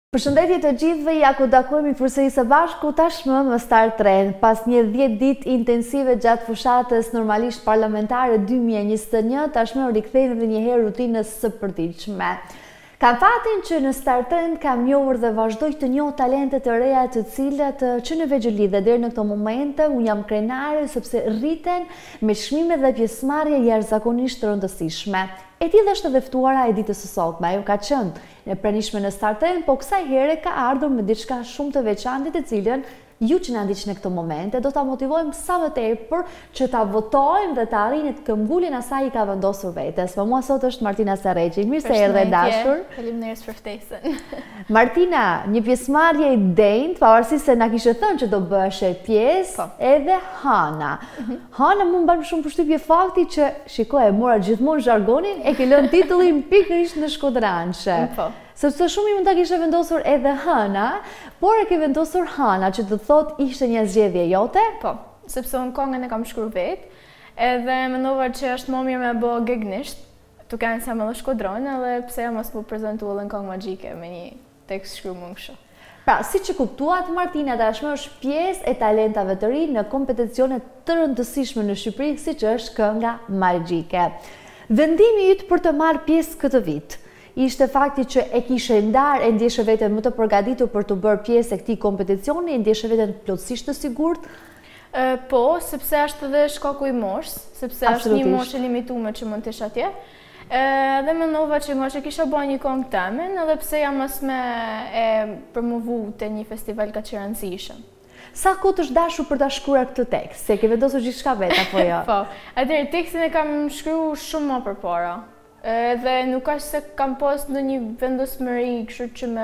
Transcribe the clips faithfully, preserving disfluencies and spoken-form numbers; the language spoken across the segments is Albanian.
Përshëndetje të gjithëve, ja ku takojmë përsëri së bashku tashmë më Star tre. Pas një dhjetë ditë intensive gjatë fushatës normalisht parlamentare dy mijë e njëzet e një, tashmë rikthehemi edhe një herë rutinës së përditshme. Kam fatin që në Star tre kam njohur dhe vazhdoj të njoh talente të reja të cilat që në vegjëli dhe deri në këto momente unë jam krenare sepse rriten me çmime dhe pjesëmarrje jashtëzakonisht të rëndësishme. E tillë është edhe ftuara e ditës së sotme, ajo ka qenë e pranishme në Star tre, po kësaj here ka ardhur me diçka shumë të veçantë të cilën ju që na ndiqni në këto momente do ta motivojmë sa më tepër që ta votojmë dhe të arrini të këmbgulin asaj i ka vendosur vetes. Me mua sot është Martina Sarreqi. Mirë se erdhe dashur. Faleminderit për ftesën. Martina, një pjesëmarrje e denjtë, pavarësisht se na kishe thënë që do bëheshe pjesë, edhe Hana. Hana më mban shumë përshtypje fakti që shikoj e mora gjithmonë zhargonin e ke lënë titullin pikërisht në shkodranshe. Po. Sepse shumë i mund ta kishe vendosur edhe Hana, por e ke vendosur Hana, që të thot ishte një zgjedhje jote? Po, sepse unë këngën e kam shkruar vetë, edhe mendova që është më mirë me bë gegnisht, tu kanë sa më dhe shkodron, edhe pse ja mos po prezantua edhe në këngë magjike me një tekst shkruar më kështu. Pra, si që kuptuat, Martina tashmë është pjesë e talentave të ri në kompeticione të rëndësishme në Shqipëri, si që është kënga magjike. Vendimi yt për të marrë pjesë këtë vit ishte fakti që e kishe ndarë, e ndjeshe veten më të përgatitur për të bërë pjesë e këtij kompeticioni, e ndjeshe veten plotësisht të sigurt? Po, sepse është edhe shkaku i moshës, sepse është një moshë e limituar që mund të ish atje. Dhe mendova që nga që kisha bërë një këngë temen, edhe pse jam mos me e promovu te një festival kaq i rëndësishëm. Sa kohë të është dashur për ta shkruar këtë tekst? Se ke vendosur gjithçka vetë apo jo? Po, atëherë tekstin e kam shkruar shumë më përpara. Dhe nuk është se kam pas në një vendosmëri, kështu që me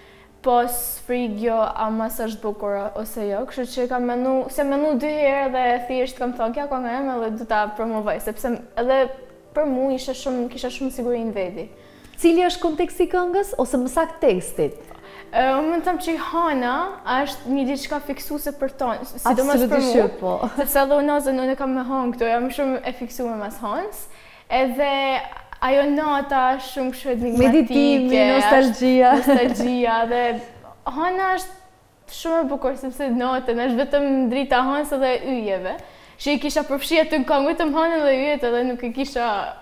pas frigjo a mas është bukur ose jo, kështu që kam menu, se menu dy herë dhe thjesht kam thonë kja kënga eme dhe du ta promovoj, sepse edhe për mu isha shumë, kisha shumë siguri në veti. Cili është konteksti këngës ose më saktë tekstit? Unë mund të them që Hana është një diçka fiksuese për tonë, sidomos për mu, po. Sepse edhe unë unë e kam me hanë këto, jam shumë e fiksuar mas Hans, edhe ajo nota është shumë kështu enigmatike. Meditimi, nostalgjia. Nostalgjia dhe Hana është shumë e bukur sepse notën është vetëm drita Hans dhe yjeve. Që i kisha përfshi aty në këngë vetëm Hanën dhe yjet edhe nuk i kisha.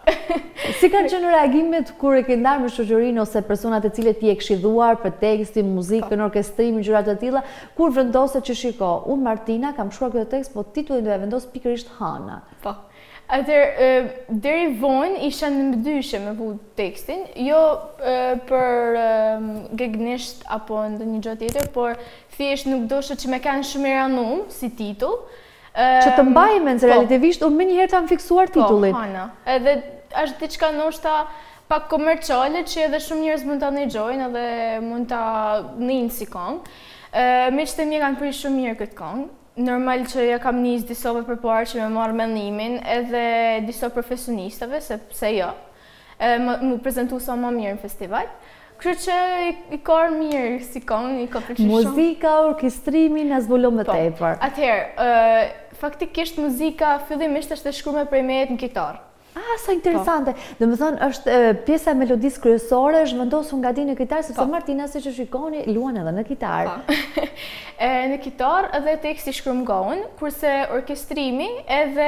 Si kanë qenë reagimet kur e ke ndarë me shoqërinë ose personat e cilët ti e këshilluar për tekstin, muzikën, orkestrimin, gjëra të tilla, kur vendoset që shiko, unë Martina kam shkruar këtë tekst, po titullin do e vendos pikërisht Hana. Po. Atëherë, deri vonë isha në mbydyshe me vu tekstin, jo për gegnisht apo ndonjë gjë tjetër, por thjesht nuk dosha që me kanë shumë i ranum si titull. Që të mbajmen, se realitevisht unë me njëherë tam fiksuar titullin. Po, Hana. Edhe është diçka ndoshta pak komerciale që edhe shumë njerëz mund ta ndëgjojnë edhe mund ta ninë si këngë. Miqtë e mi kanë prirë shumë mirë këtë këngë. Normal që ja kam nis disove përpara që me marrë mendimin, edhe disa profesionistave, sepse jo, mu prezentu sa më mirë në festival. Kështu që i ka mirë si këngë, i ka pëlqyer shumë. Muzika, orkestrimi na zbulon më tepër. Atëherë, faktikisht muzika fillimisht është e shkruar për me në kitarë. Ah, sa interesante. Do të thonë është pjesa e melodisë kryesore është vendosur nga di në kitarë, sepse Martina siç e shikoni luan edhe në kitarë. Në kitarë edhe teksti shkruam nga unë, kurse orkestrimi edhe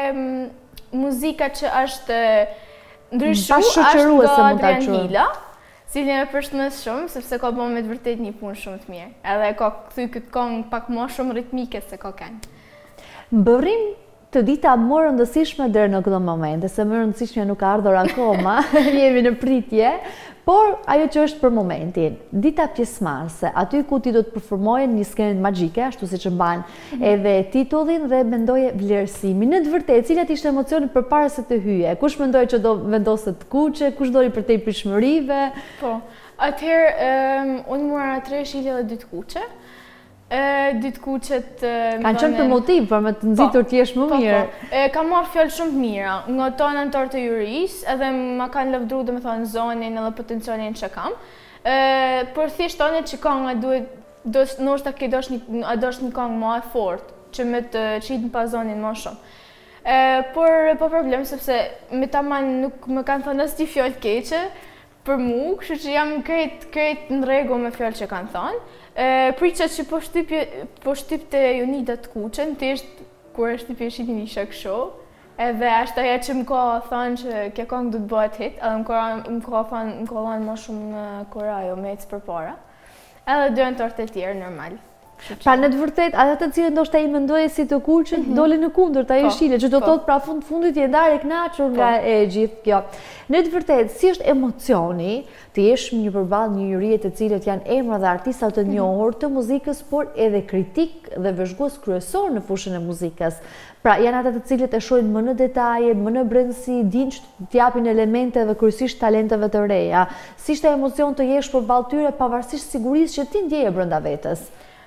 muzika që është ndryshuar është nga Adrian Hila, cilin e përshëndes shumë sepse ka bërë me të vërtet një punë shumë të mirë. Edhe ka kthy këtë këngë pak më shumë ritmike se ka këngë. Bërim të dita më rëndësishme deri në këtë moment, se më rëndësishme nuk ka ardhur akoma, jemi në pritje, por ajo që është për momentin, dita pjesëmarrëse, aty ku ti do të performoje një skenë magjike, ashtu siç e mban edhe titullin dhe mendoje vlerësimin. Në të vërtetë, cilat ishte emocioni përpara se të hyje? Kush mendoi që do vendoset kuqe, kush doli për te pritshmërive? Po, atëherë unë mora tre shile dhe dy të kuqe. Dytë kuqet... Kanë qenë për motiv, për me të nxitur t'jesh më mirë. Kam marrë fjallë shumë të mira, nga tonë anëtar të juris, edhe ma kanë lëvdru dhe me thonë zonin edhe potencialin që kam. Por thjesht tonë që kënga duhet, nështë ke dosh një këngë më e fort, që me të qitë në pa zonin më shumë. Por po problem, sepse me ta manë nuk me kanë thonë asë t'i fjallë keqe, për mu, kështu që jam krejt, krejt në rregull me fjalë që kanë thënë. Priqa që po shtypje, po shtypte Jonida të Kuqen, thjesht kur e shtypje shitin isha kështu. Edhe është ajo që më ka thënë që kjo këngë du të bëhet hit, edhe më ka më ka thënë më ka dhënë më shumë kur ajo me ecë përpara. Edhe dy anëtarët e tjerë normal. Pra në të vërtet, ata të cilët ndoshta i mendoje si të Kuqen, mm -hmm. doli në kundërt ajo shile, që do të thotë pra fund fundit je ndarë e kënaqur nga e gjithë kjo. Në të vërtet, si është emocioni të jesh një përballë një jurie të cilët janë emra dhe artista të njohur të muzikës, por edhe kritik dhe vëzhgues kryesor në fushën e muzikës. Pra janë ata të cilët e shohin më në detaje, më në brendësi, dinë që të japin elemente dhe kryesisht talenteve të reja. Si ishte emocion të jesh përballë tyre pavarësisht sigurisë që ti ndjeje brenda vetes?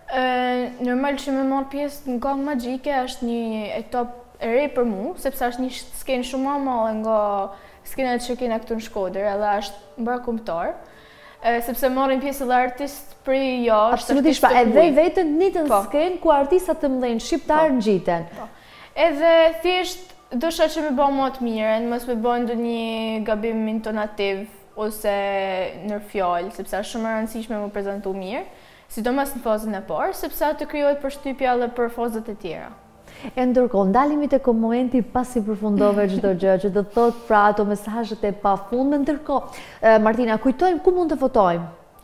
Uh, normal që me marrë pjesë në këngë magjike është një etap e re për mu, sepse është një skenë shumë më madhe nga skenat që kena këtu në Shkodër, edhe është mbrakumtar, uh, sepse marrin pjesë edhe artist për jashtë. Absolutisht, pa edhe vetën një të në skenë ku artistat të mëdhenj shqiptar ngjiten. Edhe thjesht dosha që me bëjmë më të mirën, mos me bëjmë ndonjë gabim intonativ ose në fjalë, sepse është shumë e rëndësishme me prezantu mirë. Sidomos në fazën e parë, sepse atë krijohet përshtypja edhe për fazat e tjera. E ndërkohë, ndalemi tek momenti pasi përfundove çdo gjë, që do të thotë pra ato mesazhet e pafundme. Ndërkohë, Martina, kujtojmë ku mund të votojmë?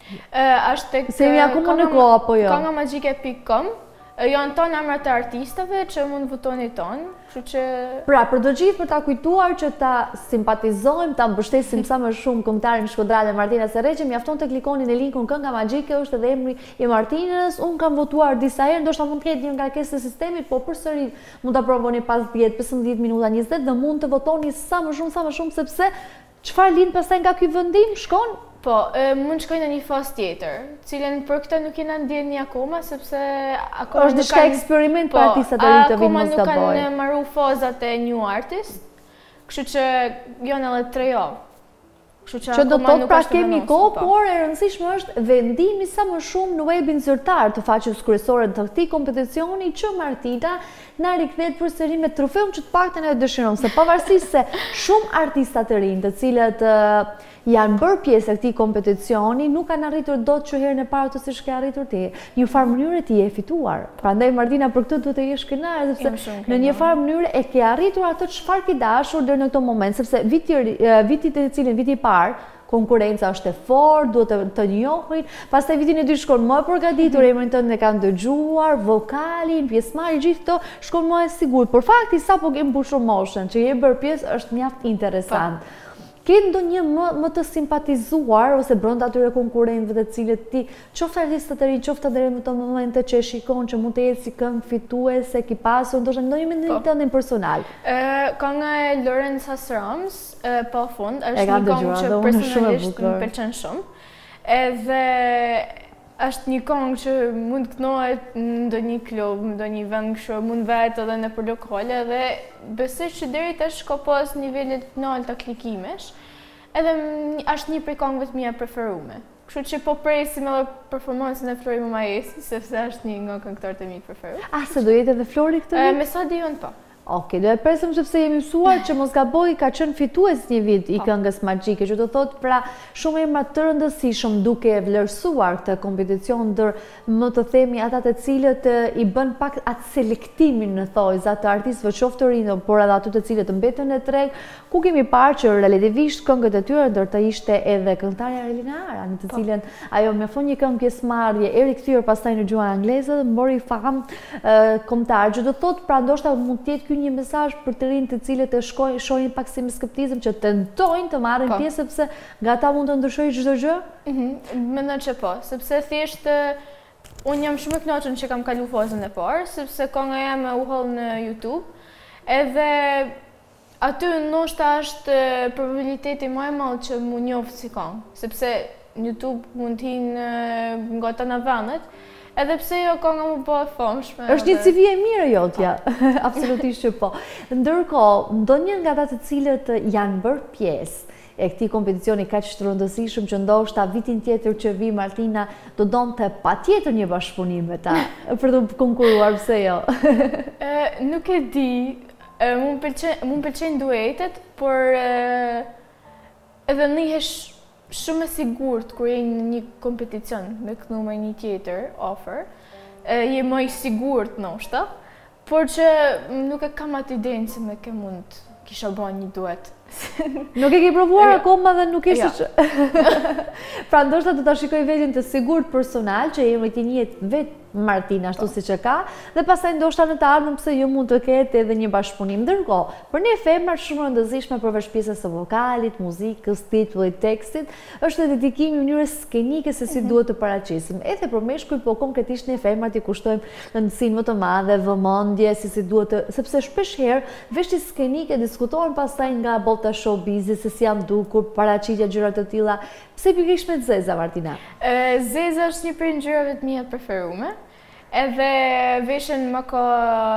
Është tek Se jemi akoma në kohë apo jo? kënga magjike pikë com. Janë tonë emrat e artistave që mund votoni tonë, kështu që... Pra, për të gjithë për ta kujtuar që ta simpatizojmë, ta mbështesim sa më shumë këngëtarin shkodrale Martina Serreqe, mjafton të klikoni në linkun Kënga Magjike, është edhe emri i Martinës. Unë kam votuar disa herë, ndoshta mund të ketë një ngarkesë të sistemit, po përsëri mund ta provoni pas dhjetë pesëmbëdhjetë minuta njëzet dhe mund të votoni sa më shumë, sa më shumë, sepse çfarë lind pastaj nga ky vendim shkon? Po, mund shkojnë në një fazë tjetër, cilën për këtë nuk jena ndjeni akoma, sepse akoma është diçka eksperiment për artistat e rinj të vinë mos gabojnë. Akoma nuk kanë marru fazat e new artist, kështu që janë edhe tre javë. Që do të thotë pra kemi kohë, por e rëndësishme është vendimi sa më shumë në webin zyrtar të faqes kryesore të këtij kompeticioni, që Martina na rikthehet përsëri me trofeun që të paktën e dëshiron, se pavarësisht se shumë artista të rinj të cilët janë bërë pjesë e këtij kompeticioni, nuk kanë arritur dot që herën e parë të siç ke arritur ti. Një farë mënyre ti e fituar. Prandaj Martina për këtë duhet të jesh kënaqur, sepse në një farë mënyre e ke arritur atë çfarë ke dashur deri në këtë moment, sepse viti viti të cilin viti i parë konkurenca është e fortë, duhet të, të njohin, pastaj vitin e dytë shkon më e përgatitur, emrin tënd e kanë dëgjuar, vokalin, pjesëmarrje, gjithë këto shkon më e sigurt. Por fakti sapo ke mbushur moshën, që je bërë pjesë është mjaft interesant. Ke ndonjë më, më të simpatizuar ose brenda atyre konkurrentëve të cilët ti, qoftë artistët e rinj, qoftë deri në të momente që e shikon që mund të jetë si këngë fituese, ki pasur, ndoshta ndonjë mendim tënd personal? Kënga e Lorenz Hasrams, pa fund, është një këngë që personalisht më pëlqen shumë. Edhe është një këngë që mund të kënohet në ndonjë klub, në ndonjë vend kështu, mund vetë edhe në për lokale, dhe besoj që deri tash ka pas nivelet të larta klikimesh, edhe është një prej këngëve të mia preferume. Kështu që po presim edhe performancën e Flori Mamaesi, sepse është një nga këngëtarët e mi të preferuar. Ah, se do jetë edhe Flori këtë vit? Me sa diun po. Ok, do e presim sepse jemi mësuar që mos gaboj ka qenë fitues një vit i këngës magjike, që do thotë pra shumë emra të rëndësishëm duke e vlerësuar këtë kompeticion, ndër më të themi ata të cilët i bën pak atë selektimin në thojza të artistëve qoftë të rinj, por edhe ato të cilët mbetën në treg, ku kemi parë që relativisht këngët e tyre ndër të ishte edhe këngëtarja Elina Ara, në të cilën ajo mjafton një këngë pjesëmarrje, e rikthyer pastaj në gjuhën angleze dhe mbori famë kombëtar, që do thotë pra ndoshta mund të jetë një mesazh për të rinj të cilët e shkojnë shohin pak si me skeptizëm, që tentojnë të marrin pjesë sepse nga ata mund të ndryshojë çdo gjë? Mendoj që po, sepse thjesht unë jam shumë e kënaqur që kam kaluar fazën e parë, sepse kënga jam u holl në YouTube, edhe aty ndoshta është probabiliteti më i madh që mu njoft si këngë, sepse në YouTube mund të hinë nga të vendet. Edhe pse jo kënga më bëhet famshme. Është një C V e mirë jotja, absolutisht që po. Ndërkohë, ndonjë nga ata të cilët janë bërë pjesë e këtij kompeticioni kaq të rëndësishëm, që ndoshta vitin tjetër që vi Martina do donte patjetër një bashkëpunim me ta për të konkuruar, pse jo? Nuk e di, mu më pëlqejnë duetet, por edhe nihesh shumë e sigurt kur je në një kompeticion me kënu me një tjetër offer, je më i sigurt ndoshta, por që nuk e kam atë idenë se me ke mund kisha bën një duet. Nuk e ke provuar akoma dhe nuk ishte që... Pra ndoshta do ta shikoj veten të sigurt personal që emri ti njihet vetë Martina ashtu siç e ka dhe pastaj ndoshta në të ardhmen pse jo mund të ketë edhe një bashkëpunim. Ndërkohë, për ne femrat shumë rëndësishme përveç pjesës së vokalit, muzikës, titullit, tekstit, është edhe dedikimi në mënyrë skenike se si duhet të paraqisim. Edhe për meshkuj, po konkretisht ne femrat i kushtojmë rëndësinë më të madhe, vëmendje, si si duhet të, sepse shpesh herë veshjet skenike diskutohen pastaj nga bota showbizit se si janë dukur, paraqitja gjëra të tilla. Pse pikërisht me zeza, Martina? Zeza është një prej ngjyrave të mia të preferuara. Edhe veshën më ka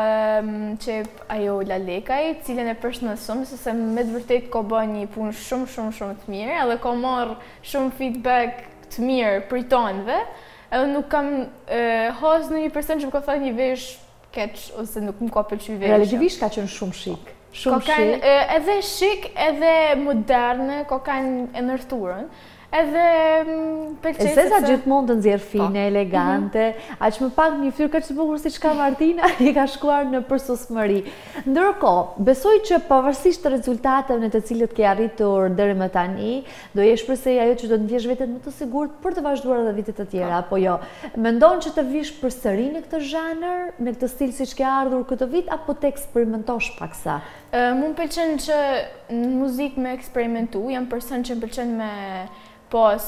qep ajo Lalekaj, cilën e përshëndes shumë, sepse me të vërtet ka bërë një punë shumë shumë shumë të mirë, edhe ka marrë shumë feedback të mirë prej tonëve, edhe nuk kam hasë në një person që më ka thënë një vesh keq ose nuk më ka pëlqyer veshja. Relativisht ka qenë shumë shik. Shumë shik. Edhe shik, edhe moderne, ka kanë e nërturën. Edhe pëlqej se... Zeza gjithmonë të nxjerr fine, elegante, aq më pak një fytyrë kaq të bukur siç ka Martina, i ka shkuar në përsosmëri. Ndërkohë, besoj që pavarësisht të rezultateve në të cilët ke arritur deri më tani, do jesh përsëri ajo që do të ndjesh veten më të sigurt për të vazhduar edhe vite të tjera, apo jo? Mendon që të vish përsëri në këtë zhanër, në këtë stil siç ke ardhur këtë vit, apo të eksperimentosh paksa? Mu m'pëlqen që në muzikë me eksperimentu, jam person që m'pëlqen me pas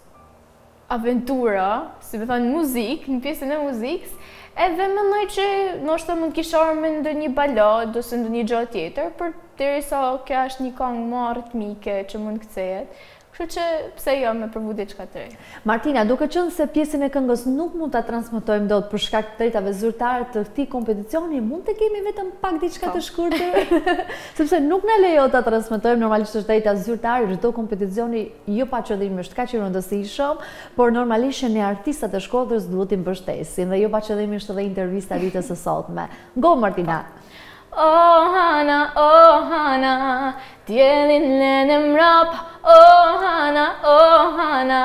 aventura, si me thënë muzikë, në pjesën e muzikës, edhe mendoj që ndoshta mund kisha me ndonjë balad ose ndonjë gjë tjetër, për derisa kjo është një këngë më ritmike që mund kthehet. Kështu që pse jo me provu diçka të re. Martina, duke qenë se pjesën e këngës nuk mund ta transmetojmë dot për shkak të drejtave zyrtare të këtij kompeticioni, mund të kemi vetëm pak diçka të shkurtër, sepse nuk na lejo ta transmetojmë, normalisht është drejta zyrtare, çdo kompeticioni jo pa qëllim është kaq i rëndësishëm, por normalisht ne artistat e Shkodrës duhet i mbështesim dhe jo pa qëllim është edhe intervista ditës së sotme. Go Martina. Oh Hana, oh Hana, djelin lene mrap. Oh Hana, oh Hana,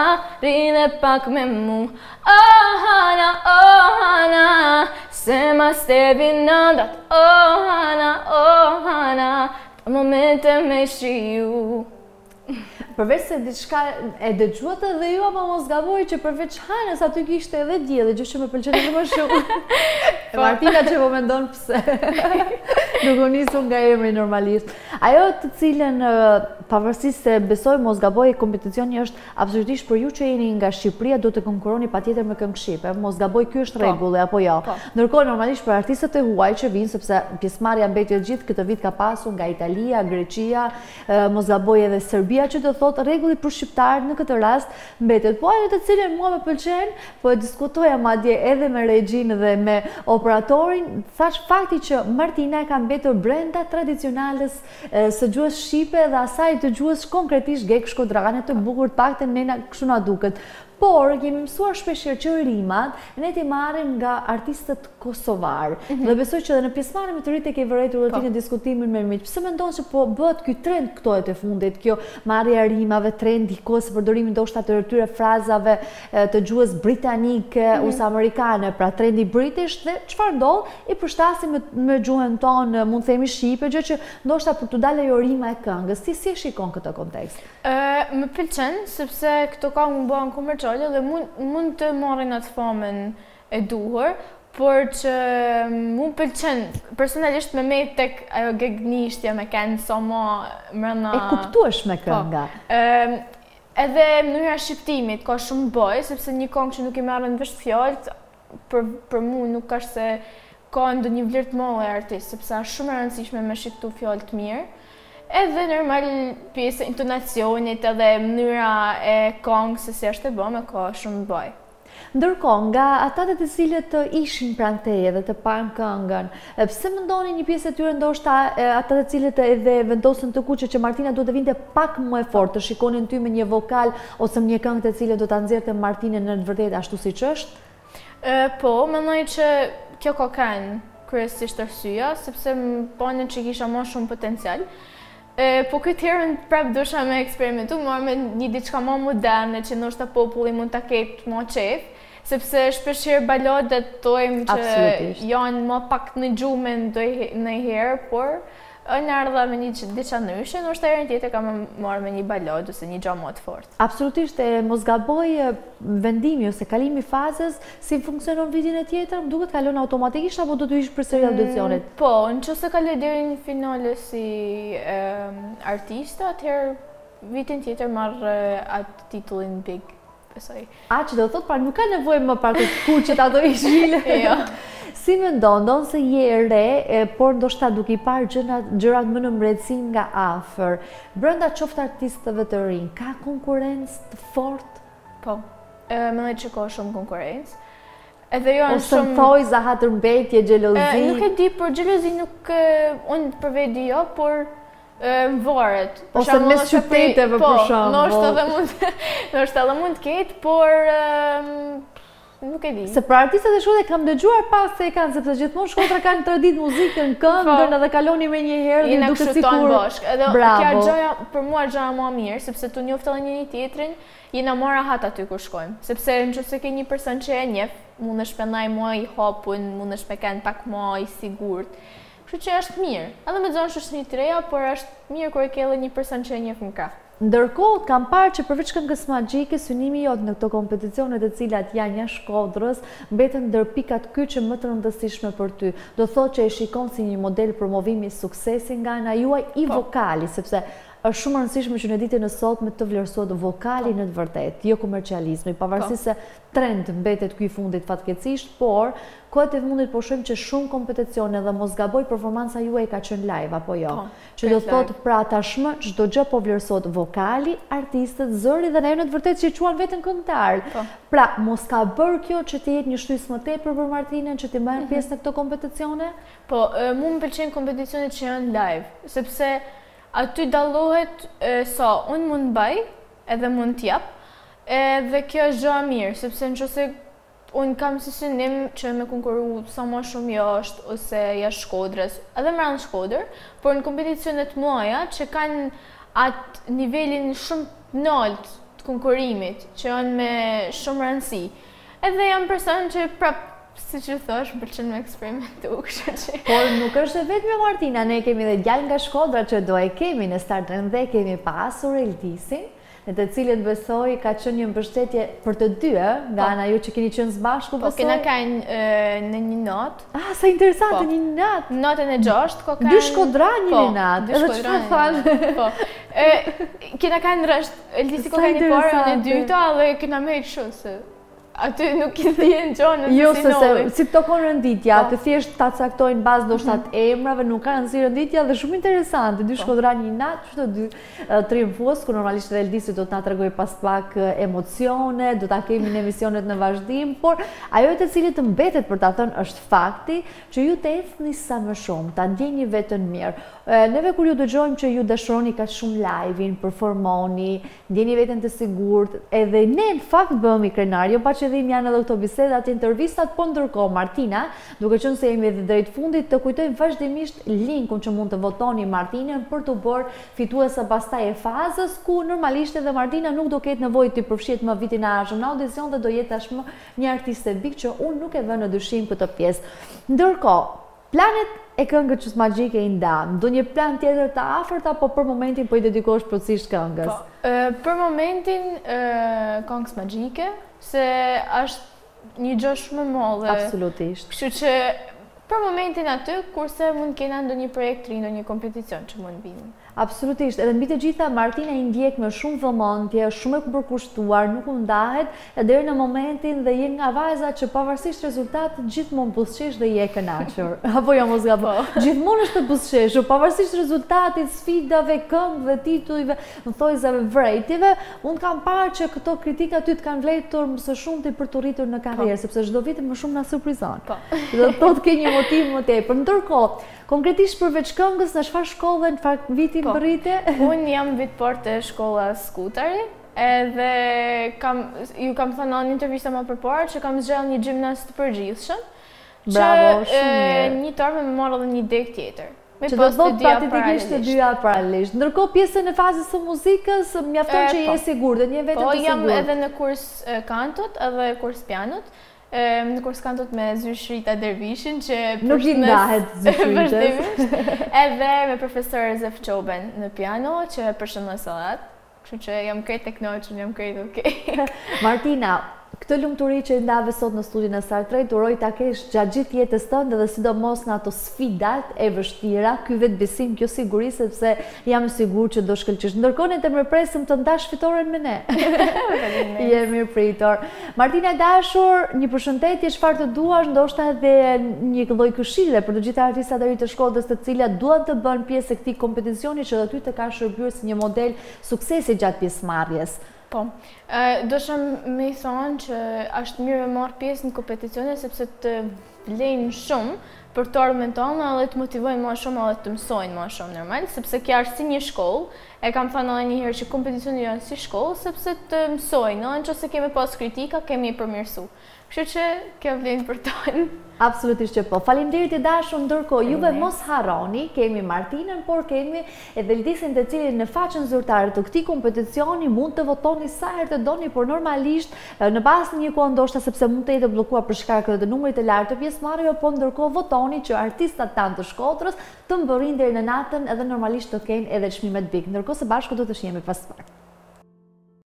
rine pak me mu. Oh Hana, oh Hana, se ma stevi nëndat. Oh Hana, oh Hana, të momente me shiu. Përveç se diçka e dëgjuat edhe ju, apo mos gaboj që përveç Hanës aty kishte edhe dielli, gjë që më pëlqen edhe më shumë. Martina që po mendon pse. Nuk u nisu nga emri normalisht. Ajo të cilën pavarësisht se besoj mos gaboj kompeticioni është absolutisht për ju që jeni nga Shqipëria, do të konkurroni patjetër me këngë shqipe. Mos gaboj, ky është rregulli apo jo. Ndërkohë normalisht për artistët e huaj që vinë, sepse pjesëmarrja mbetjet gjithë këtë vit ka pasur nga Italia, Greqia, mos gaboj edhe Serbia, që do thotë rregulli për shqiptarët në këtë rast mbetet. Po ajo të cilën mua më pëlqen, po e diskutoja madje edhe me regjinë dhe me operatorin, thash fakti që Martina ka mbetur brenda tradicionales së gjuhës shqipe dhe asaj të gjuhës konkretisht gek shkodrane të bukur, të paktën ne kështu na duket. Por kemi mësuar shpeshherë që rimat ne ti marrim nga artistët kosovar. Dhe besoj që edhe në pjesëmarrjen e të rit e ke vërejtur rutinë diskutimin me miq. Pse mendon se po bëhet ky trend këto e të fundit, kjo marrja e rimave, trendi kohës përdorimi ndoshta të këtyre frazave të gjuhës britanike ose amerikane, pra trendi british, dhe çfarë ndodh? I përshtasim me, me gjuhën tonë, mund të themi shqipe, gjë që ndoshta për të dalë ajo rima e këngës. Ti si e shikon këtë kontekst? Ë, më pëlqen sepse këto këngë mund bëhen komerciale dhe mund, mund të marrin atë famën e duhur, por që mu pëlqen personalisht me me tek ajo gegnishtja me kanë sa më mrena... E kuptueshme kënga. Ë, edhe mënyra shqiptimit ka shumë bëj, sepse një këngë që nuk i marrën vesh fjalët, për, për mu nuk ka se ka ndonjë vlerë të madhe e artist, sepse është shumë e rëndësishme me shiktu fjalë të mirë. Edhe normal pjesë intonacionit edhe mënyra e këngës se si është e bëme ka shumë bëj. Ndërkohë, nga ata të cilët të ishin pranë teje dhe të panë këngën, pse mendoni një pjesë e tyre ndoshta ata të cilët edhe vendosën të kuqe që Martina duhet të vinte pak më e fortë, të shikonin ty me një vokal ose me një këngë të cilën do ta nxjerrte Martinën në të vërtetë ashtu siç është? E, po, mendoj që kjo ka kanë kryesisht arsyeja, sepse më panin që kisha më shumë potencial. Po këtë herën prap dosha me eksperimentu, marrë me një diçka më moderne që ndoshta populli mund ta ketë më qef, sepse shpeshherë balodet tojmë që janë më pak në gjume ndonjëherë, por në ardha me një diçka ndryshe, ndoshta herën tjetër kam marrë me një balod ose një gjë më të fortë. Absolutisht, e mos gaboj vendimi ose kalimi fazës si funksionon vitin e tjetër, më duket kalon automatikisht apo do të ish përsëri audicionit? Po, nëse kaloj deri në finale si artiste, atëherë vitin tjetër marr atë titullin Big. A që do thot, pra nuk ka nevojë më për këtë kuqet ato i shvile. Jo. Si me ndonë se je e re, por ndoshta duke i parë gjërat më në mbretësi nga afër, brenda qoftë artistëve të rinj, ka konkurrencë të fortë? Po, mendoj që ka shumë konkurrencë. Edhe jo ose shumë... thoj za hatërmbetje, xhelozi? Nuk e di, por xhelozi nuk... Unë për vedi jo, por... më varet. Ose mes qyteteve për shembull. Po, ndoshta edhe mund të ketë, por nuk e di. Se për artistët e shkollës kam dëgjuar pas se e kanë, sepse gjithmonë Shkodra kanë traditë muzikën, këngën, edhe kaloni me një herë dhe duket sikur bashkë. Edhe kjo gjëja për mua gjëja më e mirë, sepse tu njoft edhe njëri tjetrin, jena më rahat aty kur shkojmë. Sepse nëse ke një person që e njeh, mundesh me ndaj më i hapun, mundesh me kanë pak më i sigurt. Kështu që është mirë. Edhe me zonë shoqëri të reja, por është mirë kur e ke edhe një person që e njeh më krah. Ndërkohë, kam parë që përveç këngës magjike, synimi jot në këto kompeticione të cilat janë jashtë Shkodrës, mbeten ndër pikat kyçe më të rëndësishme për ty. Do thotë që e shikon si një model promovimi suksesi nga ana juaj i vokali, sepse është shumë rëndësishme që në ditën e sotme të vlerësohet vokali në të vërtetë, jo komercializmi, pavarësisht se trend mbetet ky i fundit fatkeqësisht, por kohët e fundit po shohim që shumë kompeticione dhe mos gaboj performanca juaj ka qenë live apo jo. Që do thotë pra tashmë çdo gjë po vlerësohet vokali, artistët, zëri dhe ajo në të vërtetë që quhen veten këngëtar. Pra mos ka bërë kjo që të jetë një shtysë më tepër për Martinën që të marrë pjesë në këto kompeticione? Po, mua më pëlqejnë kompeticionet që janë live, sepse aty dallohet sa unë mund bëj edhe mund t'jap, edhe kjo është gjë e mirë, sepse nëse unë kam si synim që me konkuru sa më shumë jashtë ose jashtë Shkodrës, edhe më ranë Shkodër, por në kompeticionet mëdha që kanë atë nivelin shumë nalt të konkurimit, që janë me shumë rëndësi. Edhe jam person që prap si që thosh, më pëlqen me eksperimentu, kështu që... Por nuk është e vetëm Martina, ne kemi dhe djalë nga Shkodra që do e kemi në Star Trek dhe kemi pasur Eldisin, në të cilët besoj ka qenë një mbështetje për të dy, nga ana ju që keni qenë së bashku besoj. Po, kena kanë në një natë. Ah, sa interesante, një natë. Natën e gjashtë, ko kanë... Dy Shkodra një natë, edhe që fa falë. Po, kena kanë rësht, Eldisi ko kanë një parë në dyta, dhe kena me i këshu se... Aty nuk i dhjenë gjonë jo, se se si të tokon rënditja, të thjesht ta caktojnë bazë do shtat emrave, nuk ka rëndësi rënditja dhe shumë interesante. Dy Shkodra një natë, që të dy triumfues, ku normalisht edhe Eldisi do të na tregoj pas pak emocione, do ta kemi në emisionet në vazhdim, por ajo të cilit të mbetet për ta thënë është fakti që ju të ecni sa më shumë, ta ndjeni veten mirë. Neve kur ju dëgjojmë që ju dashuroni ka shumë live-in, performoni, ndjeni veten të sigurt, edhe ne në fakt bëhemi krenar, jo pa që dhim janë edhe këto bisedat, intervistat, po ndërkohë Martina, duke qenë se jemi edhe drejt fundit, të kujtojmë vazhdimisht linkun që mund të votoni Martinën për të bërë fituese pastaj e fazës, ku normalisht edhe Martina nuk do ketë nevojë të përfshihet më vitin e ardhshëm në audicion dhe do jetë tashmë një artiste big që unë nuk e vë në dyshim këtë pjesë. Ndërkohë, planet e këngës që magjike i ndam, do një plan tjetër të afërt apo për momentin po i dedikosh plotësisht këngës? Po, për momentin këngës magjike, se është një gjë shumë e madhe. Absolutisht. Kështu që për momentin aty, kurse mund kena ndonjë projekt të ri, ndonjë kompeticion që mund vinë. Absolutisht, edhe mbi të gjitha Martina i ndjek me shumë vëmendje, shumë e përkushtuar, nuk u ndahet, e deri në momentin dhe je nga vajza që pavarësisht rezultatit gjithmonë buzëqesh dhe je e kënaqur. Apo jo mos gaboj. Gjithmonë është e buzëqeshur, pavarësisht rezultatit, sfidave, këngëve, titujve, më thojzave, vërejtjeve, unë kam parë që këto kritika ty të kanë vlerëtur më së shumti për të rritur në karrierë, sepse çdo vit më shumë na surprizon. Po. Do të thotë ke një motiv më tepër. Ndërkohë, konkretisht përveç këngës, në çfarë shkolle, në çfarë viti mbërrite? Unë jam vitpor të shkollës Skutari, edhe ju kam thënë në intervista më përpara që kam zgjell një gjimnaz të përgjithshëm. Bravo, shumë që mirë. një tarme më marrë edhe një dek tjetër. Që do të thotë praktikisht të dyja paralelisht. Ndërkohë pjesën e fazës së muzikës, mjafton që je sigurt, dhe një vetëm të sigurt. Po, jam edhe në kurs kantot, edhe kurs pianot. Në kurs kantot me Zyshrita Dervishin, që nuk i ndahet Zyshrita. Edhe me profesor Zef Qoben në piano, që përshëndon sallat. Kështu që jam krejt e knoqur, jam krejt okay. Martina, këtë lumturi që ndave sot në studion e Star tre, të uroj ta kesh gjatë gjithë jetës tënde dhe sidomos në ato sfidat e vështira, ky vetbesim, kjo siguri, sepse jam sigur që do shkëlqesh. Ndërkohë ne të mirpresim të ndash fitoren me ne. Je mirëpritur. Martina e dashur, një përshëndetje, çfarë të duash, ndoshta edhe një lloj këshille për të gjithë artistat e ri të Shkodrës, të cilat duan të bënë pjesë e këtij kompeticioni që aty të ka shërbyer si një model suksesi gjatë pjesëmarrjes. Po, do shumë me i thonë që është mirë me marrë pjesë në kompeticione sepse të vlejnë shumë për të armën tonë dhe të motivojnë ma shumë dhe të mësojnë ma shumë normal, sepse kja është si një shkollë, e kam thënë edhe njëherë që kompeticione janë si shkollë, sepse të mësojnë, në që se kemi pas kritika, kemi i përmirësu. Kështu që kjo vlenë për tonë. Absolutisht që po. Faleminderit i dashur, ndërkohë juve mos harroni, kemi Martinën, por kemi edhe Ldisin, të cilin në faqen zyrtare të këtij kompeticioni mund të votoni sa herë të doni, por normalisht në bazë një kohë ndoshta sepse mund të jetë bllokuar për shkak të numrit të lartë të pjesëmarrjeve, po ndërkohë votoni që artistat tanë të Shkodrës të mbërrin deri në natën edhe normalisht të kenë edhe çmime të big. Ndërkohë së bashku do të shihemi pas pak.